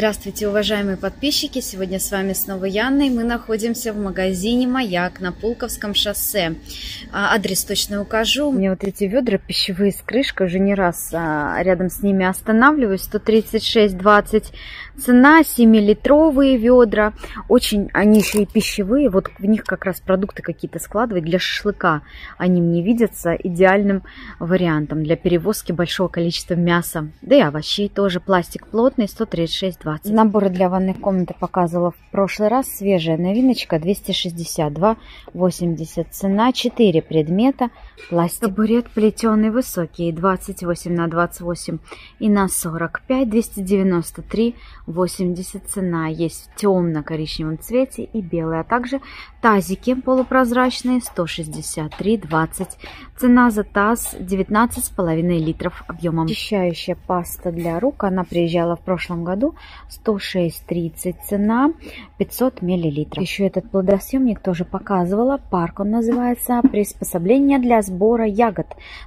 Здравствуйте, уважаемые подписчики! Сегодня с вами снова Яна, и мы находимся в магазине «Маяк» на Пулковском шоссе. Адрес точно укажу. У меня вот эти ведра пищевые с крышкой, уже не раз рядом с ними останавливаюсь. 136,20 цена, 7-литровые ведра. Очень они еще и пищевые, вот в них как раз продукты какие-то складывать для шашлыка. Они мне видятся идеальным вариантом для перевозки большого количества мяса. Да и овощей тоже. Пластик плотный, 136,20. Наборы для ванной комнаты показывала в прошлый раз. Свежая новиночка 262,80. Цена 4 предмета. Пластик. Табурет плетеный высокий 28 на 28 и на 45. 293,80. Цена. Есть в темно-коричневом цвете и белый. А также тазики полупрозрачные 163,20. Цена за таз 19,5 литров объемом. Очищающая паста для рук. Она приезжала в прошлом году. 106,30 цена, 500 миллилитров. Еще этот плодосъемник тоже показывала. Парк он называется. Приспособление для сбора ягод.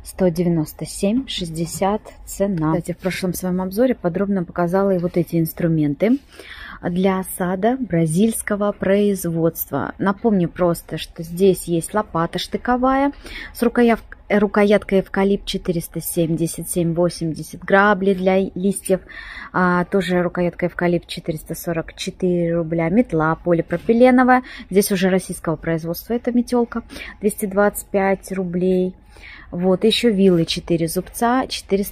197,60 цена. Кстати, в прошлом своем обзоре подробно показала и вот эти инструменты для сада бразильского производства. Напомню просто, что здесь есть лопата штыковая с рукояткой эвкалипт 477,80, грабли для листьев, тоже рукоятка эвкалипт 444 рубля, метла полипропиленовая, здесь уже российского производства эта метелка, 225 рублей. Вот, еще вилы 4 зубца,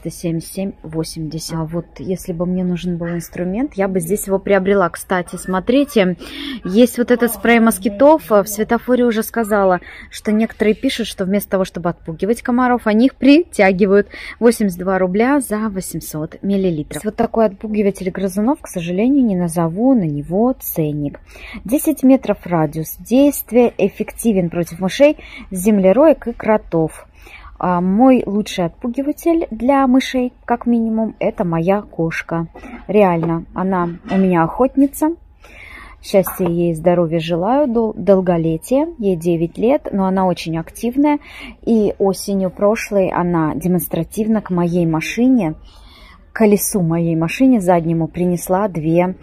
477,80. А вот если бы мне нужен был инструмент, я бы здесь его приобрела. Кстати, смотрите, есть вот этот спрей москитов. В светофоре уже сказала, что некоторые пишут, что вместо того, чтобы отпугивать комаров, они их притягивают. 82 рубля за 800 миллилитров. Вот такой отпугиватель грызунов, к сожалению, не назову на него ценник. 10 метров радиус. Действие эффективен против мышей, землероек и кротов. Мой лучший отпугиватель для мышей, как минимум, это моя кошка. Реально, она у меня охотница. Счастья ей и здоровья желаю, долголетия. Ей 9 лет, но она очень активная. И осенью прошлой она демонстративно к моей машине, к колесу моей машине заднему принесла две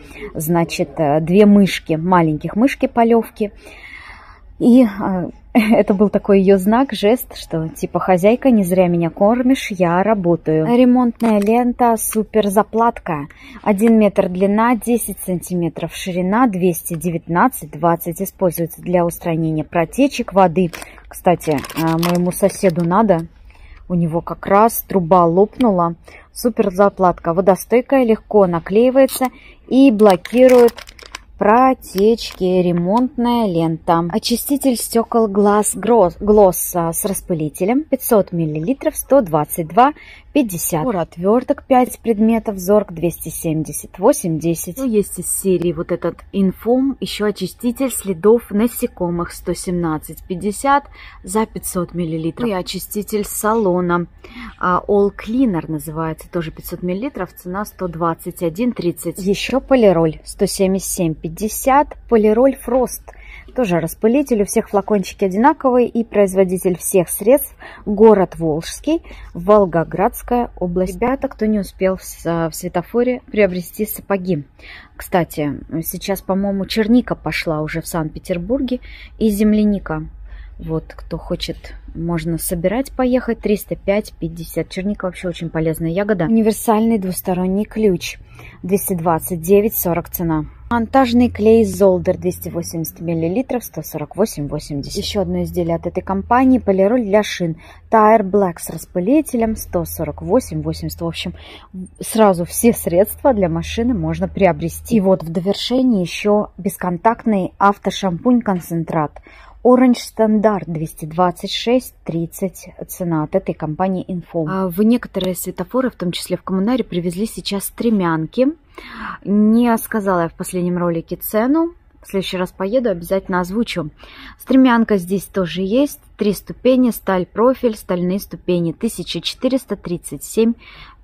мышки, маленьких мышки-полевки. И это был такой ее знак, жест, что типа хозяйка, не зря меня кормишь, я работаю. Ремонтная лента супер заплатка. 1 метр длина, 10 сантиметров ширина, 219,20. Используется для устранения протечек воды. Кстати, моему соседу надо. У него как раз труба лопнула. Супер заплатка. Водостойкая, легко наклеивается и блокирует протечки. Ремонтная лента. Очиститель стекол Gloss с распылителем 500 мл, 122,50. Набор отверток 5 предметов, Зорг 278,10. Есть из серии вот этот Infom, еще очиститель следов насекомых 117,50 за 500 мл. И очиститель салона All Cleaner называется, тоже 500 мл, цена 121,30. Еще полироль 177,50. Полироль Frost. Тоже распылитель, у всех флакончики одинаковые, и производитель всех средств город Волжский, Волгоградская область. Ребята, кто не успел в светофоре приобрести сапоги. Кстати, сейчас, по-моему, черника пошла уже в Санкт-Петербурге и земляника. Вот, кто хочет, можно собирать, поехать. 305,50. Черника вообще очень полезная ягода. Универсальный двусторонний ключ 229,40 цена. Монтажный клей Золдер 280 мл, 148,80. Еще одно изделие от этой компании. Полироль для шин Tire Black с распылителем 148,80. В общем, сразу все средства для машины можно приобрести. И вот в довершении еще бесконтактный автошампунь-концентрат Orange Standard 226,30 цена от этой компании Infom. В некоторые светофоры, в том числе в коммунаре, привезли сейчас стремянки. Не сказала я в последнем ролике цену. В следующий раз поеду, обязательно озвучу. Стремянка здесь тоже есть. 3 ступени, сталь профиль, стальные ступени. 1437,50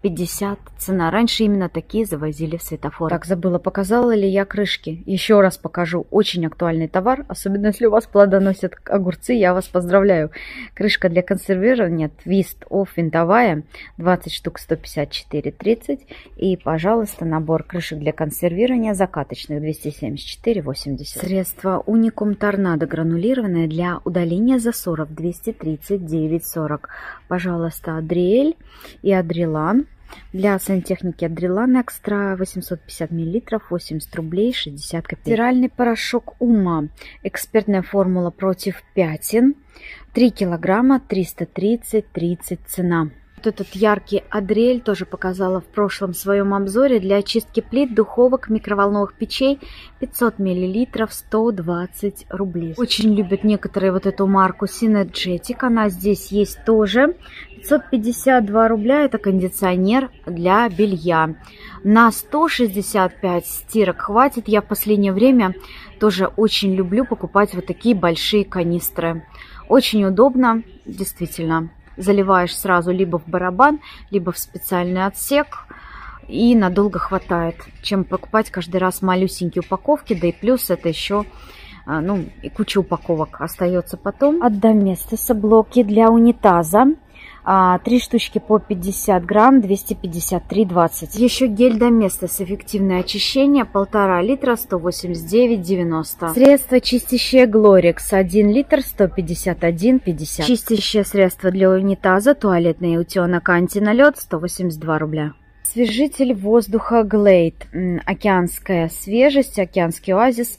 50 цена. Раньше именно такие завозили в светофор. Так, забыла, показала ли я крышки. Еще раз покажу. Очень актуальный товар, особенно если у вас плодоносят огурцы, я вас поздравляю. Крышка для консервирования Twist Off винтовая, 20 штук 154,30. И, пожалуйста, набор крышек для консервирования закаточных 274,80. Средство Unicum Торнадо гранулированное для удаления засоров 239,40. Пожалуйста, Адриэль и Адрилан. Для сантехники Адрилан Экстра 850 мл, 80 рублей 60 копеек. Стиральный порошок Ума. Экспертная формула против пятен. 3 килограмма 330,30 цена. Вот этот яркий Адриэль тоже показала в прошлом своем обзоре для очистки плит, духовок, микроволновых печей. 500 мл 120 рублей. Очень любят некоторые вот эту марку Synergetic. Она здесь есть тоже. 552 рубля. Это кондиционер для белья. На 165 стирок хватит. Я в последнее время тоже очень люблю покупать вот такие большие канистры. Очень удобно, действительно. Заливаешь сразу либо в барабан, либо в специальный отсек. И надолго хватает, чем покупать каждый раз малюсенькие упаковки. Да и плюс это еще, ну, и куча упаковок остается потом. От Доместоса блоки для унитаза. 3 штучки по 50 грамм, 253,20. Еще гель Доместос эффективное очищение, 1,5 литра, 189,90. Средство чистящее Глорикс, 1 литр, 151,50. Чистящее средство для унитаза, туалетный утенок антиналет, 182 рубля. Освежитель воздуха Glade. Океанская свежесть, океанский оазис,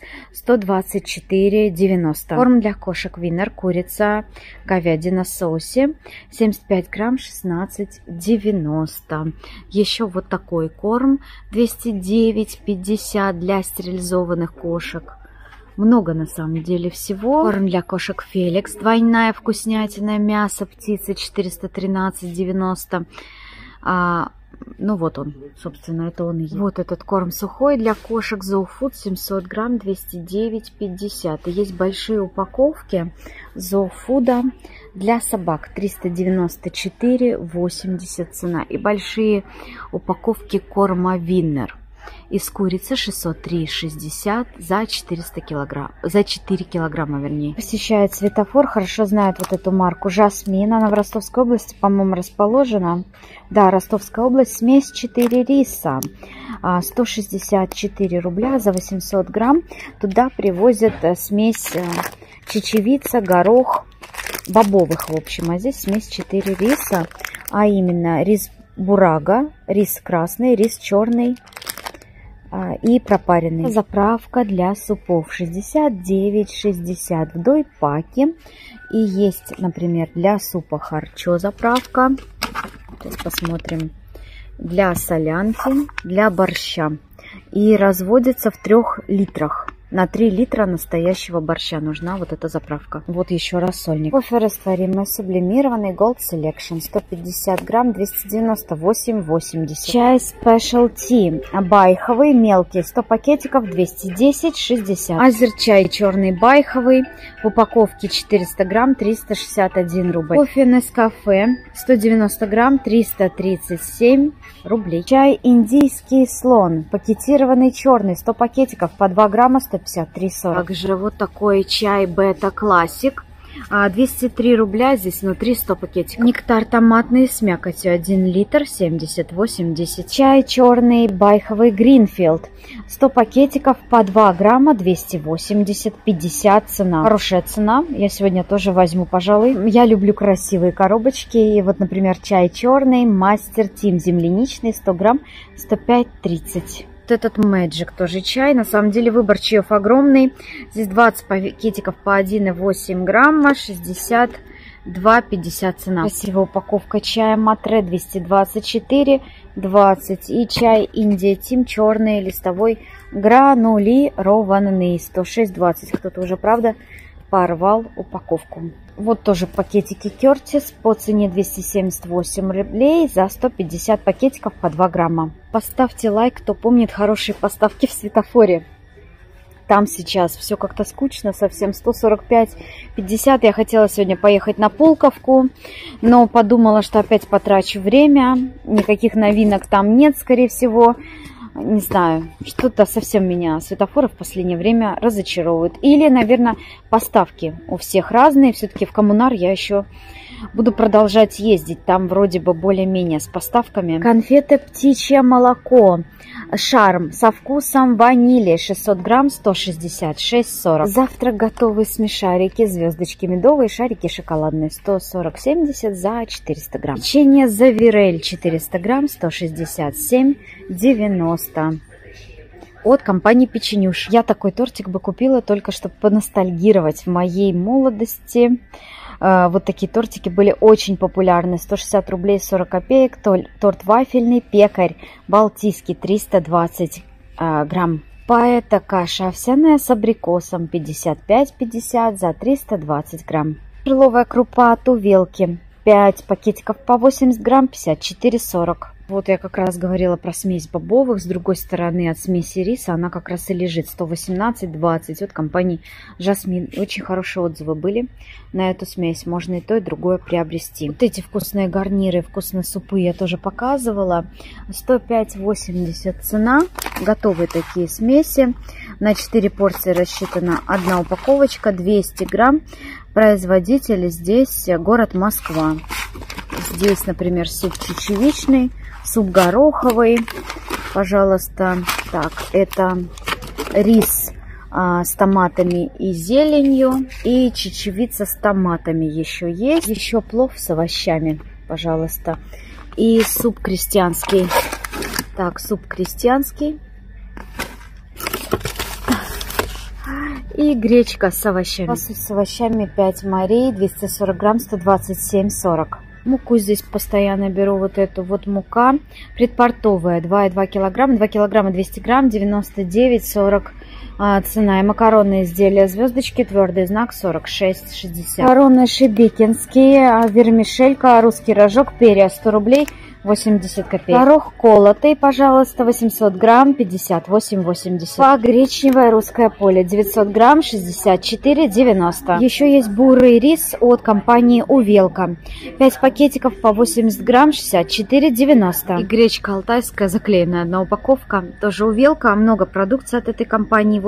124,90. Корм для кошек Винер, курица, говядина в соусе, 75 грамм, 16,90. Еще вот такой корм, 209,50 для стерилизованных кошек. Много на самом деле всего. Корм для кошек Феликс, двойная вкуснятина, мясо птицы, 413,90. Ну вот он, собственно, это он и есть. Вот этот корм сухой для кошек Zoofood, 700 грамм, 209,50. И есть большие упаковки Zoofood для собак, 394,80 цена. И большие упаковки корма Виннер из курицы 603,60 за 400 килограмм, за 4 килограмма, вернее. Посещает светофор, хорошо знает вот эту марку Жасмин. Она в Ростовской области, по-моему, расположена. Да, Ростовская область, смесь 4 риса. 164 рубля за 800 грамм. Туда привозят смесь чечевица, горох, бобовых, в общем. А здесь смесь 4 риса, а именно рис бурага, рис красный, рис черный и пропаренный. Заправка для супов 69,60 в дойпаке. И есть, например, для супа харчо заправка. Сейчас посмотрим. Для солянки, для борща. И разводится в 3 литрах. На 3 литра настоящего борща нужна вот эта заправка. Вот еще рассольник. Кофе растворимый сублимированный Gold Selection. 150 грамм, 298,80. Чай Specialty байховый мелкий. 100 пакетиков, 210,60. Азерчай черный байховый. В упаковке 400 грамм, 361 рубль. Кофе Nescafe 190 грамм, 337 рублей. Чай индийский слон. Пакетированный черный. 100 пакетиков по 2 грамма, 153,40. Также вот такой чай Бета Классик. 203 рубля, здесь внутри 100 пакетиков. Нектар томатный с мякотью 1 литр, 70,80. Чай черный байховый Гринфилд. 100 пакетиков по 2 грамма, 280,50 цена. Хорошая цена. Я сегодня тоже возьму, пожалуй. Я люблю красивые коробочки. И вот, например, чай черный Мастер Тим земляничный, 100 грамм, 105,30. Вот этот Magic тоже чай. На самом деле выбор чаев огромный. Здесь 20 пакетиков по 1,8 грамма, 62,50 цена. Красивая упаковка чая Матре 224,20. И чай Индия Тим черный листовой гранулированный 106,20. Кто-то уже, правда, порвал упаковку. Вот тоже пакетики Кертис по цене 278 рублей за 150 пакетиков по 2 грамма. Поставьте лайк, кто помнит хорошие поставки в светофоре. Там сейчас все как-то скучно, совсем 145,50. Я хотела сегодня поехать на Пулковку, но подумала, что опять потрачу время. Никаких новинок там нет, скорее всего. Не знаю, что-то совсем меня светофоры в последнее время разочаровывают. Или, наверное, поставки у всех разные. Все-таки в Коммунар я еще буду продолжать ездить. Там вроде бы более-менее с поставками. Конфеты «Птичье молоко». Шарм со вкусом ванили. 600 грамм, 166,40. Завтрак готовые смешарики. Звездочки медовые, шарики шоколадные. 140,70 за 400 грамм. Печенье Завирель 400 грамм, 167,90. От компании Печенюш. Я такой тортик бы купила только чтобы поностальгировать. В моей молодости вот такие тортики были очень популярны. 160 рублей 40 копеек. Торт вафельный «Пекарь» балтийский 320 грамм. Поэта каша овсяная с абрикосом 55,50 за 320 грамм. Перловая крупа от Увелки 5 пакетиков по 80 грамм 54,40. Вот я как раз говорила про смесь бобовых. С другой стороны от смеси риса она как раз и лежит. 118,20 от компании Жасмин. Очень хорошие отзывы были на эту смесь. Можно и то, и другое приобрести. Вот эти вкусные гарниры, вкусные супы я тоже показывала. 105,80 цена. Готовые такие смеси. На 4 порции рассчитана одна упаковочка. 200 грамм. Производитель здесь город Москва. Здесь, например, суп чечевичный, суп гороховый, пожалуйста. Так, это рис с томатами и зеленью, и чечевица с томатами еще есть. Еще плов с овощами, пожалуйста. И суп крестьянский. Так, суп крестьянский. И гречка с овощами. С овощами 5 морей, 240 грамм, 127,40. Муку здесь постоянно беру, вот эту вот мука. Предпортовая, 2,2 килограмма, 2 килограмма 200 грамм, 99,40 цена. И макаронные изделия звездочки, твердый знак 46,60. Макароны шебекинские, вермишелька, русский рожок, перья 100 рублей. 80 копеек. Горох колотый, пожалуйста, 800 грамм, 58,80. Гречневое русское поле, 900 грамм, 64,90. Еще есть бурый рис от компании Увелка. 5 пакетиков по 80 грамм, 64,90. И гречка алтайская, заклеенная одна упаковка, тоже Увелка. Много продукции от этой компании,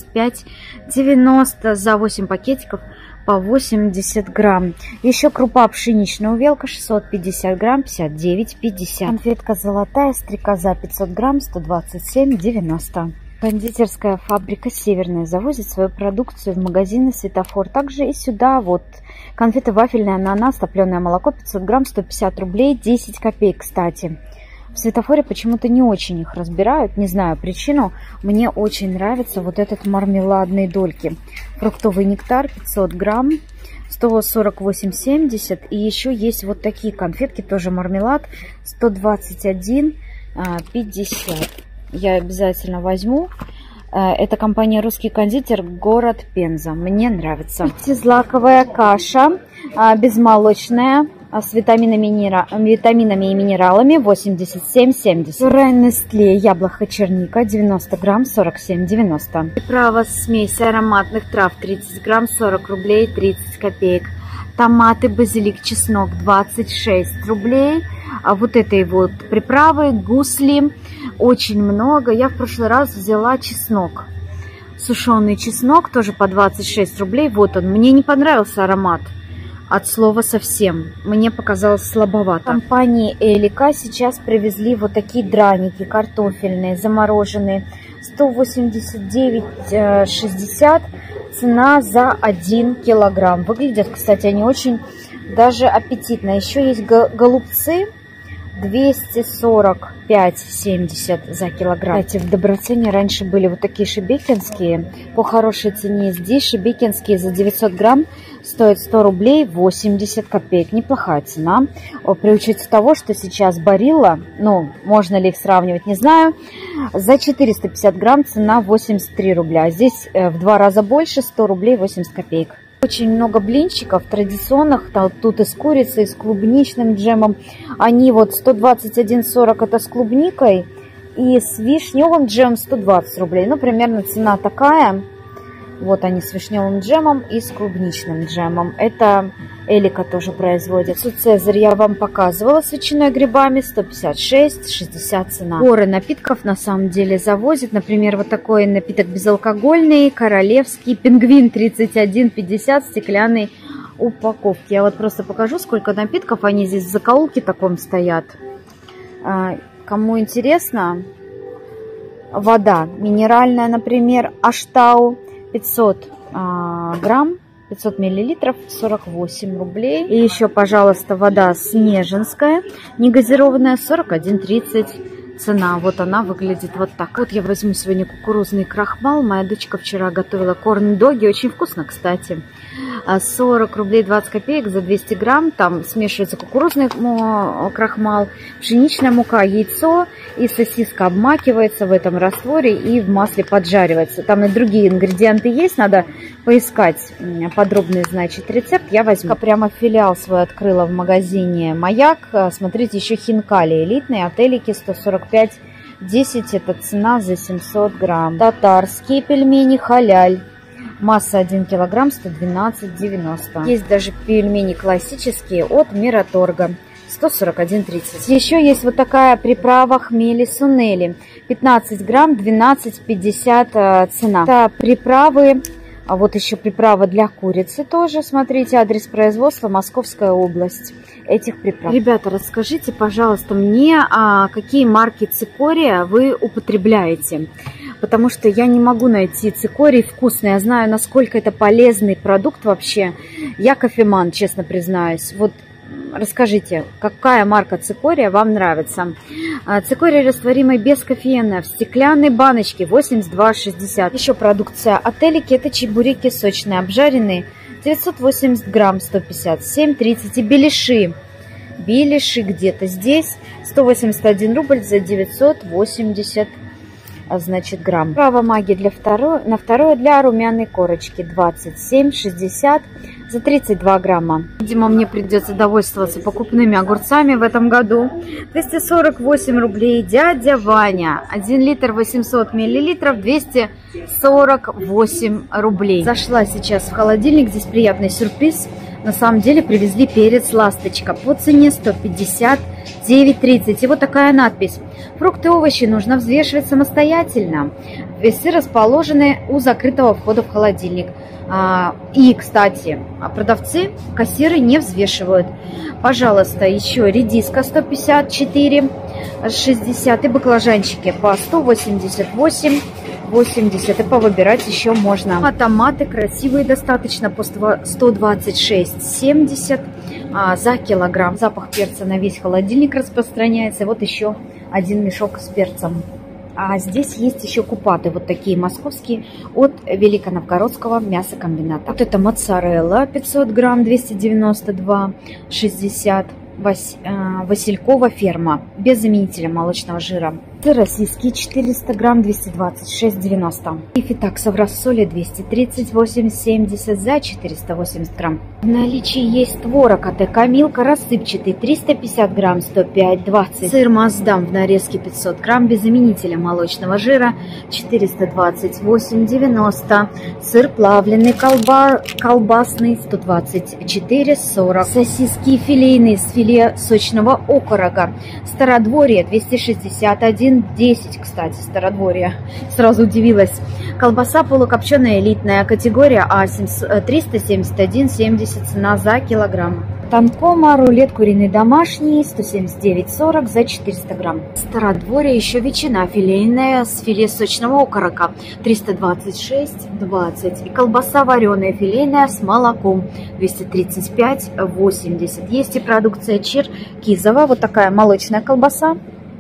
85,90 за 8 пакетиков по 80 грамм. Еще крупа пшеничная Увелка 650 грамм, 59,50. Конфетка золотая стрекоза 500 грамм, 127,90. Кондитерская фабрика Северная завозит свою продукцию в магазины Светофор. Также и сюда вот конфеты вафельные ананас, топленое молоко 500 грамм, 150 рублей, 10 копеек, кстати. В Светофоре почему-то не очень их разбирают, не знаю причину. Мне очень нравится вот этот мармеладные дольки. Фруктовый нектар 500 грамм, 148,70. И еще есть вот такие конфетки, тоже мармелад, 121,50. Я обязательно возьму. Это компания «Русский кондитер», город Пенза. Мне нравится. Злаковая каша безмолочная, с витаминами и минералами 87,70. Пюре Нестле яблоко черника 90 грамм 47,90. Приправа смесь ароматных трав 30 грамм 40 рублей 30 копеек. Томаты, базилик, чеснок 26 рублей. А вот этой вот приправы гусли очень много. Я в прошлый раз взяла чеснок. Сушеный чеснок тоже по 26 рублей. Вот он. Мне не понравился аромат. От слова совсем. Мне показалось слабовато. В компании Элика сейчас привезли вот такие драники картофельные, замороженные. 189,60 цена за 1 килограмм. Выглядят, кстати, они очень даже аппетитно. Еще есть голубцы 245,70 за килограмм. Кстати, в Доброцене раньше были вот такие шебекинские. По хорошей цене здесь шебекинские за 900 грамм стоят 100 рублей 80 копеек. Неплохая цена. При учете того, что сейчас Барилла, ну, можно ли их сравнивать, не знаю, за 450 грамм цена 83 рубля. Здесь в 2 раза больше, 100 рублей 80 копеек. Очень много блинчиков традиционных, тут и с курицей, и с клубничным джемом. Они вот 121,40 это с клубникой, и с вишневым джемом 120 рублей. Ну, примерно цена такая. Вот они с вишневым джемом и с клубничным джемом. Это Элика тоже производит. Цезарь я вам показывала с ветчиной и грибами. 156,60 цена. Горы напитков на самом деле завозят. Например, вот такой напиток безалкогольный, королевский, пингвин 31,50 в стеклянной упаковке. Я вот просто покажу, сколько напитков. Они здесь в закоулке таком стоят. Кому интересно, вода минеральная, например, Аштау 500 грамм, 500 миллилитров, 48 рублей. И еще, пожалуйста, вода снежинская, негазированная, 41,30 цена. Вот она выглядит вот так. Вот я возьму сегодня кукурузный крахмал. Моя дочка вчера готовила корн-доги. Очень вкусно, кстати. 40 рублей 20 копеек за 200 грамм. Там смешивается кукурузный крахмал, пшеничная мука, яйцо и сосиска обмакивается в этом растворе и в масле поджаривается. Там и другие ингредиенты есть, надо поискать подробный, значит, рецепт. Я возьму. Прямо филиал свой открыла в магазине «Маяк». Смотрите, еще хинкали элитные от Элики 145,10. Это цена за 700 грамм. Татарские пельмени халяль. Масса 1 килограмм, 112,90. Есть даже пельмени классические от Мираторга. 141,30. Еще есть вот такая приправа хмели-сунели. 15 грамм, 12,50 цена. Это приправы. А вот еще приправа для курицы тоже. Смотрите, адрес производства Московская область. Этих приправ. Ребята, расскажите, пожалуйста, мне, какие марки цикория вы употребляете. Потому что я не могу найти цикорий вкусный. Я знаю, насколько это полезный продукт вообще. Я кофеман, честно признаюсь. Вот расскажите, какая марка цикория вам нравится? Цикорий растворимый без кофеина в стеклянной баночке 82,60. Еще продукция от Элики. Это чебуреки сочные, обжаренные. 980 грамм, 157,30. И беляши. Беляши где-то здесь. 181 рубль за 980, значит, грамм. Приправа магии на второе для румяной корочки 27,60 за 32 грамма. Видимо, мне придется довольствоваться покупными огурцами в этом году. 248 рублей. Дядя Ваня. 1 литр 800 миллилитров, 248 рублей. Зашла сейчас в холодильник. Здесь приятный сюрприз. На самом деле привезли перец ласточка по цене 159,30. И вот такая надпись. Фрукты и овощи нужно взвешивать самостоятельно. Весы расположены у закрытого входа в холодильник. И, кстати, продавцы, кассиры не взвешивают. Пожалуйста, еще редиска 154,60 и баклажанчики по 188,80. И повыбирать еще можно. А томаты красивые достаточно по 126,70 за килограмм. Запах перца на весь холодильник распространяется. Вот еще один мешок с перцем. А здесь есть еще купаты, вот такие московские, от Великоновгородского мясокомбината. Вот это моцарелла 500 грамм, 292,60. Василькова ферма, без заменителя молочного жира. Сыр российский 400 грамм, 226,90. И фитакса в рассоле 238,70 за 480 грамм. В наличии есть творог от Экомилка рассыпчатый 350 грамм, 105,20. Сыр Маасдам в нарезке 500 грамм, без заменителя молочного жира 428,90. Сыр плавленый колбасный 124,40. Сосиски филейные с филе сочного окорога. Стародворье 261,10, кстати, Стародворье. Сразу удивилась. Колбаса полукопченая элитная, категория А, 371,70 цена за килограмм. Танкома, рулет куриный домашний, 179,40 за 400 грамм. Стародворье еще ветчина филейная с филе сочного окорока, 326,20. И колбаса вареная филейная с молоком, 235,80. Есть и продукция Черкизово, вот такая молочная колбаса,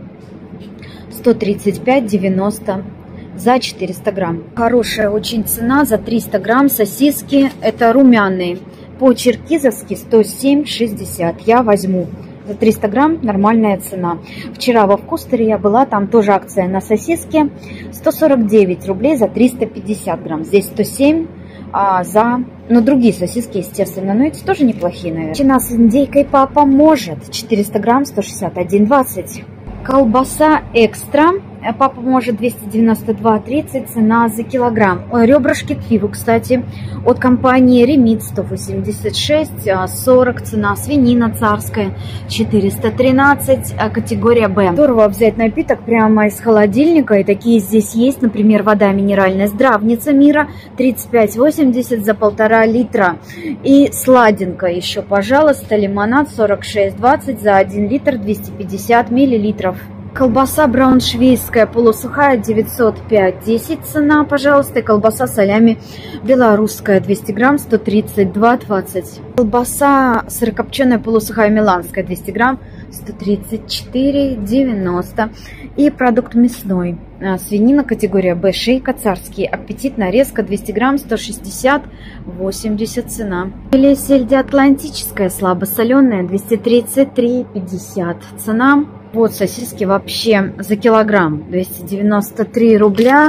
135,90 за 400 грамм. Хорошая очень цена за 300 грамм сосиски, это румяные. По-черкизовски 107,60. Я возьму. За 300 грамм нормальная цена. Вчера во Вкустере я была, там тоже акция на сосиски. 149 рублей за 350 грамм. Здесь 107 за... Ну, другие сосиски, естественно. Но эти тоже неплохие, наверное. Ветчина с индейкой папа может. 400 грамм, 161,20. Колбаса экстра Папа может 292,30 цена за килограмм. Ребрышки к пиву, кстати, от компании Ремит 186,40 цена. Свинина царская 413, категория Б. Здорово взять напиток прямо из холодильника. И такие здесь есть, например, вода минеральная Здравница Мира 35,80 за 1,5 литра. И сладенькая еще, пожалуйста, лимонад 46,20 за 1 литр 250 миллилитров. Колбаса брауншвейская полусухая 905,10 цена, пожалуйста. И колбаса солями белорусская 200 грамм 132,20. Колбаса сырокопченая полусухая миланская 200 грамм 134,90. И продукт мясной. Свинина категория Б, шейка царский, аппетит, нарезка 200 грамм 160,80 цена. Или сельдь атлантическая слабосоленая 233,50 цена. Вот сосиски вообще за килограмм 293 рубля.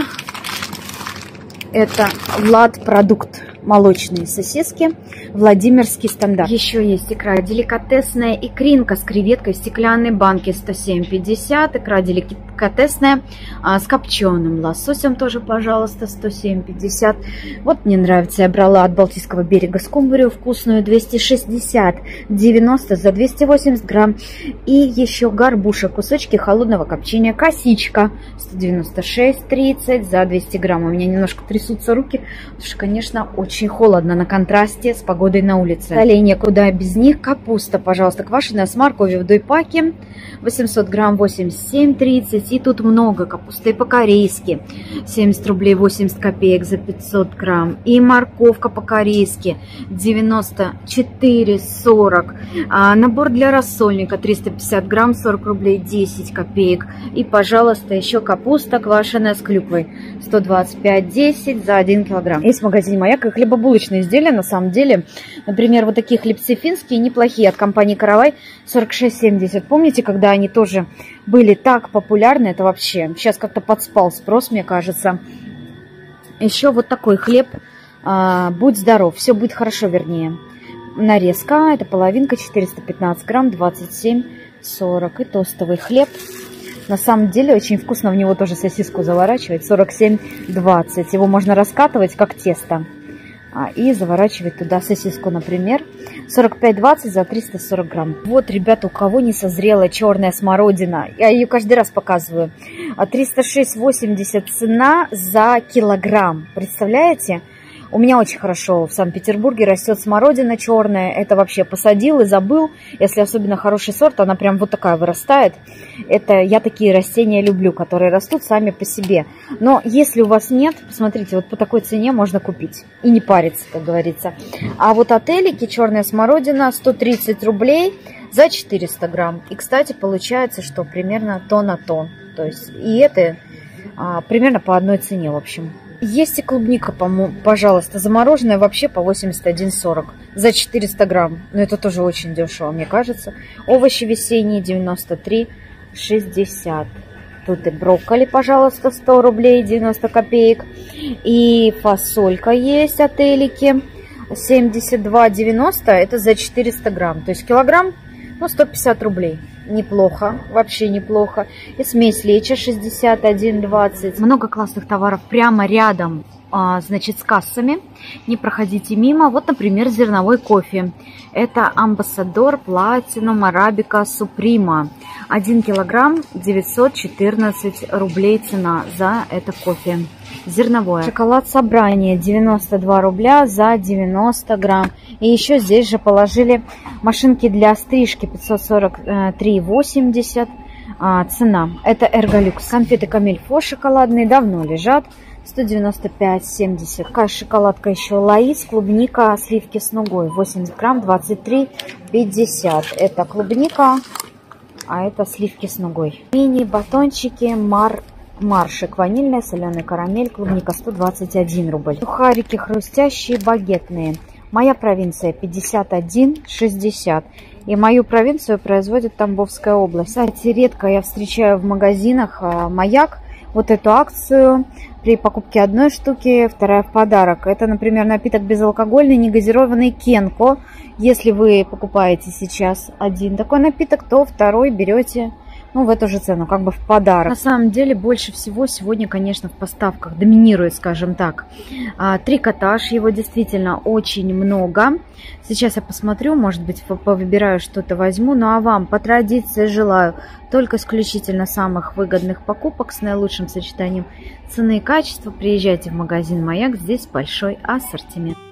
Это Влад продукт. Молочные сосиски, Владимирский стандарт. Еще есть икра деликатесная, икринка с креветкой в стеклянной банке 107,50. Икра деликатесная с копченым лососем тоже, пожалуйста, 107,50. Вот мне нравится, я брала от Балтийского берега скумбрию вкусную 260,90 за 280 грамм. И еще горбуша, кусочки холодного копчения, косичка 196,30 за 200 грамм. У меня немножко трясутся руки, потому что, конечно, очень холодно на контрасте с погодой на улице. Соленья куда без них. Капуста, пожалуйста, квашеная с морковью в дойпаке 800 грамм 87,30. И тут много капусты по-корейски 70 рублей 80 копеек за 500 грамм. И морковка по-корейски 94,40. Набор для рассольника 350 грамм 40 рублей 10 копеек. И, пожалуйста, еще капуста квашеная с клюквой 125,10 за 1 килограмм. Есть в магазине Маяк и хлебобулочные изделия, на самом деле. Например, вот такие хлебцы финские, неплохие, от компании Каравай 46,70. Помните, когда они тоже были так популярны? Это вообще сейчас как-то подспал спрос, мне кажется. Еще вот такой хлеб. Будь здоров, все будет хорошо, вернее. Нарезка, это половинка, 415 грамм, 27,40. И тостовый хлеб. На самом деле очень вкусно в него тоже сосиску заворачивать. 47,20. Его можно раскатывать как тесто. И заворачивать туда сосиску, например. 45,20 за 340 грамм. Вот, ребята, у кого не созрела черная смородина. Я ее каждый раз показываю. 306,80 цена за килограмм. Представляете? У меня очень хорошо в Санкт-Петербурге растет смородина черная. Это вообще посадил и забыл. Если особенно хороший сорт, она прям вот такая вырастает. Это я такие растения люблю, которые растут сами по себе. Но если у вас нет, посмотрите, вот по такой цене можно купить. И не париться, как говорится. А вот от Элики черная смородина 130 рублей за 400 грамм. И, кстати, получается, что примерно то на то. То есть и это примерно по одной цене, в общем. Есть и клубника, пожалуйста, замороженная вообще по 81,40 за 400 грамм. Но это тоже очень дешево, мне кажется. Овощи весенние 93,60. Тут и брокколи, пожалуйста, 100 рублей 90 копеек. И фасолька есть от Элики 72,90. Это за 400 грамм. То есть килограмм, ну, 150 рублей. Неплохо, вообще неплохо. И смесь леча 61,20. Много классных товаров прямо рядом, значит, с кассами. Не проходите мимо. Вот, например, зерновой кофе. Это Амбассадор Платинум Арабика Суприма. 1 килограмм 914 рублей цена за это кофе. Зерновое. Шоколад Собрание 92 рубля за 90 грамм. И еще здесь же положили машинки для стрижки 543,80 цена. Это Эрголюкс. Конфеты Камильфо шоколадные давно лежат. 195,70. Такая шоколадка еще Лаис, клубника, сливки с нугой. 80 грамм 23,50. Это клубника, а это сливки с нугой. Мини-батончики Маршик. Ванильная, соленая карамель, клубника 121 рубль. Сухарики хрустящие, багетные. Моя провинция 51,60. И мою провинцию производит Тамбовская область. Кстати, редко я встречаю в магазинах Маяк вот эту акцию. При покупке одной штуки, вторая в подарок. Это, например, напиток безалкогольный, негазированный Кенко. Если вы покупаете сейчас один такой напиток, то второй берете ну, в эту же цену, как бы в подарок. На самом деле, больше всего сегодня, конечно, в поставках доминирует, скажем так, трикотаж. Его действительно очень много. Сейчас я посмотрю, может быть, повыбираю что-то возьму. Ну, а вам по традиции желаю только исключительно самых выгодных покупок с наилучшим сочетанием цены и качества. Приезжайте в магазин «Маяк», здесь большой ассортимент.